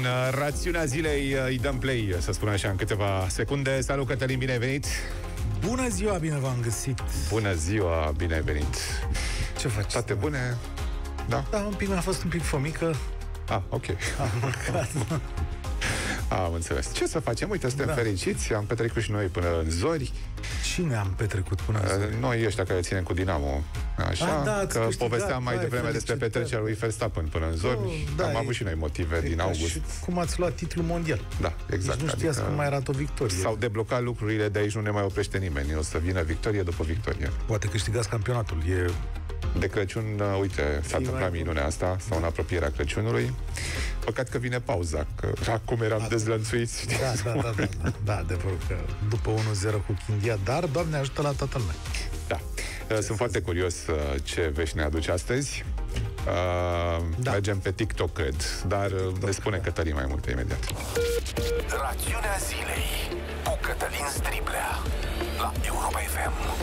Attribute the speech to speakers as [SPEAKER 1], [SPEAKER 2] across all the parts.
[SPEAKER 1] rațiunea zilei îi dăm play, să spun așa, în câteva secunde. Salut, Cătălin, bine ai venit!
[SPEAKER 2] Bună ziua, bine v-am găsit!
[SPEAKER 1] Bună ziua, bine ai venit!
[SPEAKER 2] Ce faci?
[SPEAKER 1] Toate bune? Da?
[SPEAKER 2] Da, mi-a fost un pic fomică.
[SPEAKER 1] Ok.
[SPEAKER 2] Am mâncat.
[SPEAKER 1] Am înțeles. Ce să facem? Uite, suntem fericiți, am petrecut și noi până în zori.
[SPEAKER 2] Cine am petrecut până în zori?
[SPEAKER 1] Noi ăștia care ținem cu Dinamo. Așa, că povesteam mai devreme despre petrecerea lui Verstappen până în zori. Am avut și noi motive din august.
[SPEAKER 2] Și cum ați luat titlul mondial?
[SPEAKER 1] Da, exact.
[SPEAKER 2] Deci nu știați cum mai arată o victorie.
[SPEAKER 1] S-au deblocat lucrurile, de aici nu ne mai oprește nimeni. O să vină victorie după victorie.
[SPEAKER 2] Poate câștigați campionatul.
[SPEAKER 1] De Crăciun, uite, s-a întâmplat minunea asta, sau în apropierea Crăciunului. Păcat că vine pauza, că acum eram dezlănțuiți.
[SPEAKER 2] Da, adevărul că după 1-0 cu Chindia, dar Doamne ajută la toată lumea.
[SPEAKER 1] Da. Sunt foarte curios ce vești ne aduce astăzi. Mergem pe TikTok, cred, dar ne spune Cătălin mai multe imediat.
[SPEAKER 3] Rațiunea zilei cu Cătălin Striblea la Europa FM.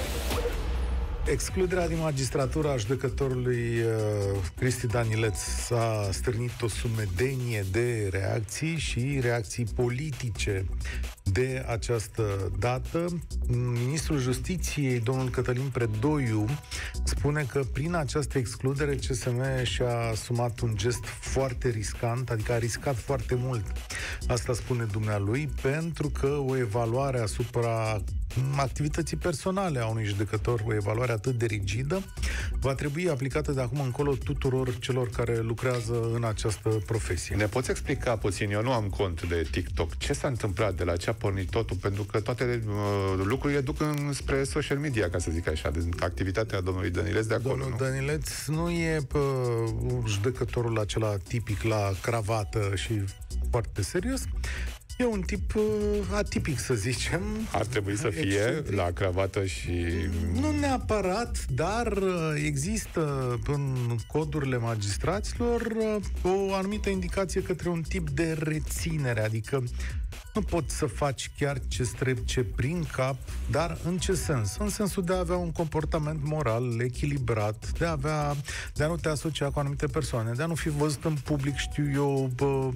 [SPEAKER 2] Excluderea din magistratură a judecătorului Cristi Danileț s-a stârnit o sumedenie de reacții și reacții politice de această dată. Ministrul Justiției, domnul Cătălin Predoiu, spune că prin această excludere CSM și-a asumat un gest foarte riscant, adică a riscat foarte mult. Asta spune dumnealui, pentru că o evaluare asupra activității personale a unui judecător, o evaluare atât de rigidă, va trebui aplicată de acum încolo tuturor celor care lucrează în această profesie.
[SPEAKER 1] Ne poți explica puțin, eu nu am cont de TikTok, ce s-a întâmplat, de la ce a pornit totul, pentru că toate lucrurile duc spre social media, ca să zic așa, de activitatea domnului Danileț de acolo.
[SPEAKER 2] Domnul Danileț nu e judecătorul acela tipic la cravată și foarte serios. E un tip atipic, să zicem.
[SPEAKER 1] Ar trebui să fie excentric. La cravată și...
[SPEAKER 2] Nu neapărat, dar există în codurile magistraților o anumită indicație către un tip de reținere, adică nu poți să faci chiar ce-ți trece prin cap, dar în ce sens? În sensul de a avea un comportament moral echilibrat, de a nu te asocia cu anumite persoane, de a nu fi văzut în public, știu eu,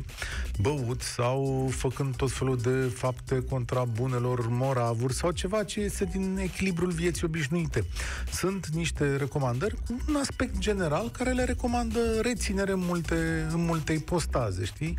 [SPEAKER 2] băut sau făcând tot felul de fapte contra bunelor moravuri sau ceva ce este din echilibrul vieții obișnuite. Sunt niște recomandări cu un aspect general care le recomandă reținere în multe ipostaze, știi?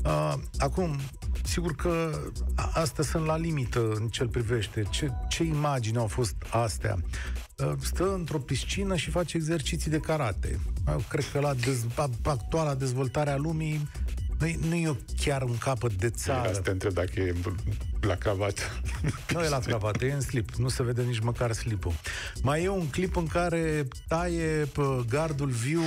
[SPEAKER 2] Acum, sigur că astea sunt la limită în ce-l privește. Ce imagini au fost astea? Stă într-o piscină și face exerciții de karate. Eu cred că la actuala dezvoltare a lumii nu e chiar un capăt de țară.
[SPEAKER 1] Asta te întreb dacă e la cravată.
[SPEAKER 2] Nu e la cravată, e în slip. Nu se vede nici măcar slipul. Mai e un clip în care taie gardul viu,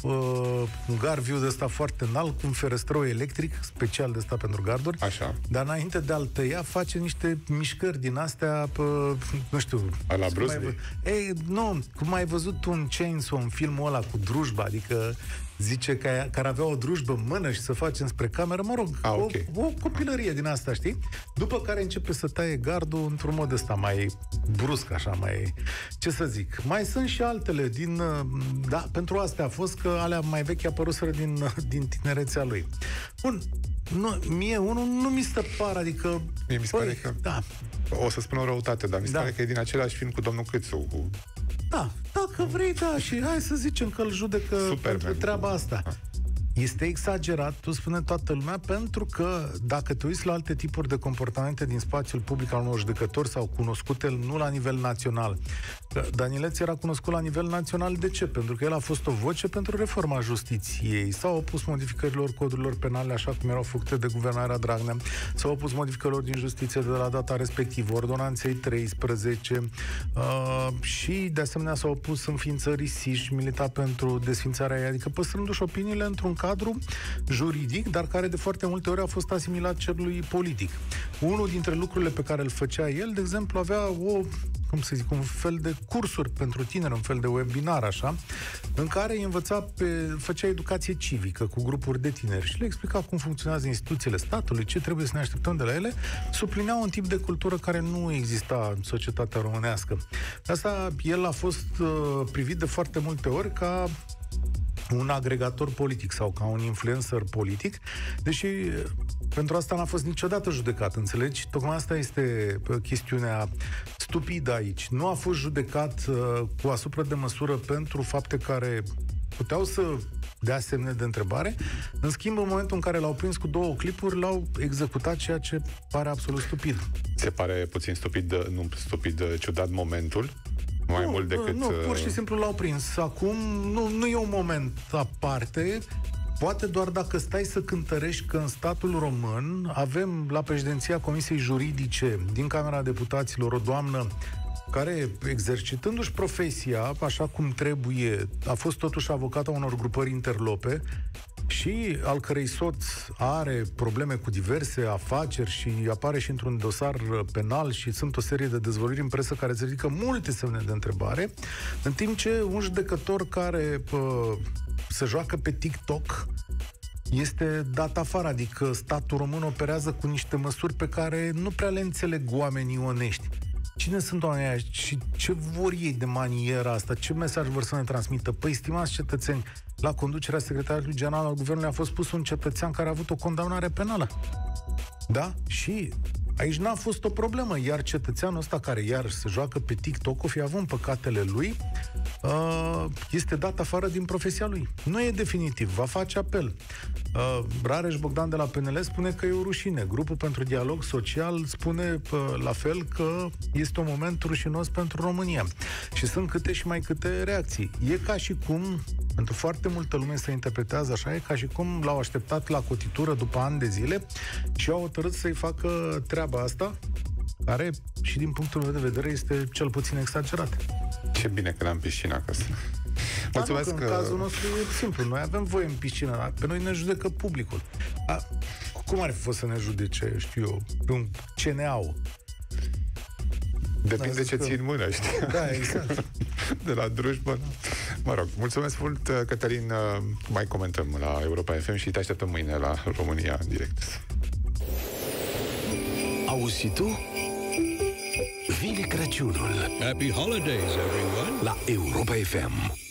[SPEAKER 2] un gard viu de ăsta foarte înalt, cu un ferestrău electric, special de ăsta pentru garduri.
[SPEAKER 1] Așa.
[SPEAKER 2] Dar înainte de a-l tăia, face niște mișcări din astea, nu știu...
[SPEAKER 1] La Bruce Lee?
[SPEAKER 2] Ei, nu, cum ai văzut un Chainsaw în filmul ăla cu drujba, adică zice că ar avea o drujbă în mână și să facem spre cameră, mă rog, o copilărie din asta, știi? După care începe să taie gardul într-un mod ăsta mai brusc, așa, mai... Ce să zic? Mai sunt și altele din... Da, pentru astea a fost că alea mai vechi apăruseră din tinerețea lui. Bun, mie unul nu mi se pare, adică...
[SPEAKER 1] Mie mi se pare că...
[SPEAKER 2] Da.
[SPEAKER 1] O să spun o răutate, dar mi se pare că e din același film cu domnul Câțu, cu...
[SPEAKER 2] Da, dacă vrei, da, și hai să zicem că îl judecă pentru treaba asta. Este exagerat, tu spune toată lumea, pentru că dacă te uiți la alte tipuri de comportamente din spațiul public al unor judecători sau cunoscute nu la nivel național. Danileț era cunoscut la nivel național, de ce? Pentru că el a fost o voce pentru reforma justiției, s-au opus modificărilor codurilor penale așa cum erau făcute de guvernarea Dragnea, s-au opus modificărilor din justiție de la data respectivă, ordonanței 13 și de asemenea s-au opus înființării SIJ, milita pentru desfințarea ei, adică păstrându-și opiniile într-un cadru juridic, dar care de foarte multe ori a fost asimilat cerului politic. Unul dintre lucrurile pe care îl făcea el, de exemplu, avea un fel de cursuri pentru tineri, un fel de webinar, așa, în care îi făcea educație civică cu grupuri de tineri și le explica cum funcționează instituțiile statului, ce trebuie să ne așteptăm de la ele, suplinea un tip de cultură care nu exista în societatea românească. Asta el a fost privit de foarte multe ori ca un agregator politic sau ca un influencer politic, deși pentru asta n-a fost niciodată judecat, înțelegi? Tocmai asta este chestiunea stupidă aici. Nu a fost judecat cu asupra de măsură pentru fapte care puteau să dea semne de întrebare. În schimb, în momentul în care l-au prins cu 2 clipuri, l-au executat, ceea ce pare absolut stupid.
[SPEAKER 1] Se pare puțin ciudat momentul? Mult decât...
[SPEAKER 2] Nu, pur și simplu l-au prins. Acum nu e un moment aparte, poate doar dacă stai să cântărești că în statul român avem la președinția Comisiei Juridice din Camera Deputaților o doamnă care, exercitându-și profesia așa cum trebuie, a fost totuși avocata unor grupări interlope și al cărei soț are probleme cu diverse afaceri și apare și într-un dosar penal și sunt o serie de dezvăluiri în presă care se ridică multe semne de întrebare, în timp ce un judecător care se joacă pe TikTok este dat afară, adică statul român operează cu niște măsuri pe care nu prea le înțeleg oamenii onești. Cine sunt oamenii aia și ce vor ei de maniera asta? Ce mesaj vor să ne transmită? Păi, stimați cetățeni, la conducerea secretarului general al guvernului a fost pus un cetățean care a avut o condamnare penală. Da? Și aici n-a fost o problemă, iar cetățeanul ăsta care iar se joacă pe TikTok, o fi având păcatele lui, este dat afară din profesia lui. Nu e definitiv, va face apel. Rareș Bogdan de la PNL spune că e o rușine. Grupul pentru dialog social spune la fel că este un moment rușinos pentru România. Și sunt câte și mai câte reacții. E ca și cum, pentru foarte multă lume se interpretează așa, e ca și cum l-au așteptat la cotitură după ani de zile și au hotărât să-i facă treaba asta, care și din punctul meu de vedere este cel puțin exagerat.
[SPEAKER 1] Ce bine că n-am piscină acasă. Mulțumesc
[SPEAKER 2] că... În cazul nostru e simplu. Noi avem voie în piscină, pe noi ne judecă publicul. Cum ar fi fost să ne judece, știu eu, un CNA-ul?
[SPEAKER 1] Depinde ce ții în mână, știi?
[SPEAKER 2] Da, exact.
[SPEAKER 1] De la drujbă. Mă rog, mulțumesc mult, Cătălin. Mai comentăm la Europa FM și te așteptăm mâine la România în direct.
[SPEAKER 3] Auzi și tu? Vine Crăciunul.
[SPEAKER 4] Happy holidays, everyone.
[SPEAKER 3] La Europa FM.